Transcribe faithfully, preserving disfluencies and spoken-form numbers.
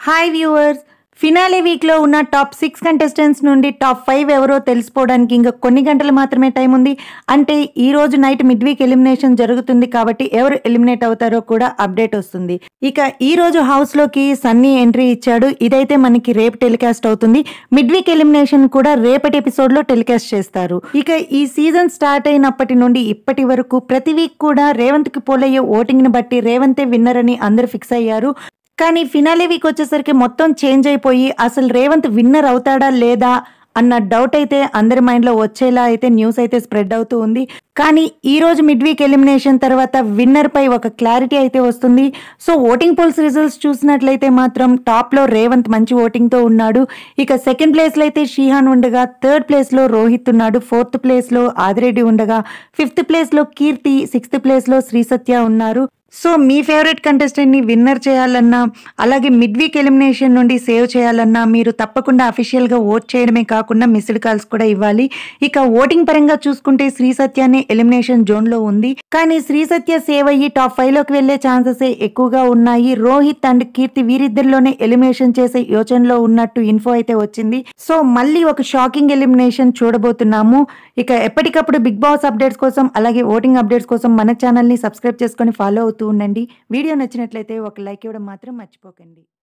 Hi viewers, finale వీక్లో ఉన్న top six contestants నుండి టాప్ ఫైవ్ ఎవరో తెలిసిపోవడానికి ఇంకా కొన్ని గంటలు మాత్రమే టైం ఉంది. అంటే ఈ రోజు నైట్ మిడ్ వీక్ ఎలిమినేషన్ జరుగుతుంది కాబట్టి ఎవరు ఎలిమినేట్ అవుతారో కూడా అప్డేట్ వస్తుంది. ఇక ఈ రోజు హౌస్లోకి సన్నీ ఎంట్రీ ఇచ్చాడు. ఇదైతే మనకి రేపు టెలికాస్ట్ అవుతుంది. మిడ్ వీక్ ఎలిమినేషన్ కూడా రేపటి ఎపిసోడ్లో టెలికాస్ట్ చేస్తారు. ఇక ఈ సీజన్ స్టార్ట్ అయినప్పటి నుండి ఇప్పటి వరకు ప్రతి వీక్ కూడా రేవంత్కి పోలయ్యే ఓటింగ్ని బట్టి రేవంతే విన్నర్ అని అందరు ఫిక్స్ అయ్యారు. కానీ ఫినాలే వీక్ వచ్చేసరికి మొత్తం చేంజ్ అయిపోయి అసలు రేవంత్ విన్నర్ అవుతాడా లేదా అన్న డౌట్ అయితే అందరి మైండ్లో వచ్చేలా అయితే న్యూస్ అయితే స్ప్రెడ్ అవుతూ ఉంది. కానీ ఈ రోజు మిడ్ వీక్ ఎలిమినేషన్ తర్వాత విన్నర్ పై ఒక క్లారిటీ అయితే వస్తుంది. సో ఓటింగ్ పోల్స్ రిజల్ట్స్ చూసినట్లయితే మాత్రం టాప్లో రేవంత్ మంచి ఓటింగ్తో ఉన్నాడు. ఇక సెకండ్ ప్లేస్లో అయితే షీహాన్ ఉండగా, థర్డ్ ప్లేస్లో రోహిత్ ఉన్నాడు, ఫోర్త్ ప్లేస్లో ఆదిరెడ్డి ఉండగా, ఫిఫ్త్ ప్లేస్లో కీర్తి, సిక్స్త్ ప్లేస్లో శ్రీ సత్య ఉన్నారు. సో మీ ఫేవరెట్ కంటెస్టెంట్ని విన్నర్ చేయాలన్నా, అలాగే మిడ్ వీక్ ఎలిమినేషన్ నుండి సేవ్ చేయాలన్నా మీరు తప్పకుండా అఫీషియల్గా ఓట్ చేయడమే కాకుండా మిస్డ్ కాల్స్ కూడా ఇవ్వాలి. ఇక ఓటింగ్ పరంగా చూసుకుంటే శ్రీ సత్యానే ఎలిమినేషన్ జోన్లో ఉంది. కానీ శ్రీ సత్య సేవ్ అయ్యి టాప్ ఫైవ్లోకి వెళ్లే ఛాన్సెస్ ఎక్కువగా ఉన్నాయి. రోహిత్ అండ్ కీర్తి వీరిద్దరిలోనే ఎలిమినేషన్ చేసే యోచనలో ఉన్నట్టు ఇన్ఫో అయితే వచ్చింది. సో మళ్ళీ ఒక షాకింగ్ ఎలిమినేషన్ చూడబోతున్నాము. ఇక ఎప్పటికప్పుడు బిగ్ బాస్ అప్డేట్స్ కోసం, అలాగే ఓటింగ్ అప్డేట్స్ కోసం మన ఛానల్ని సబ్స్క్రైబ్ చేసుకొని ఫాలో అవుతూ ఉండండి. వీడియో నచ్చినట్లయితే ఒక లైక్ ఇవ్వడం మాత్రం మర్చిపోకండి.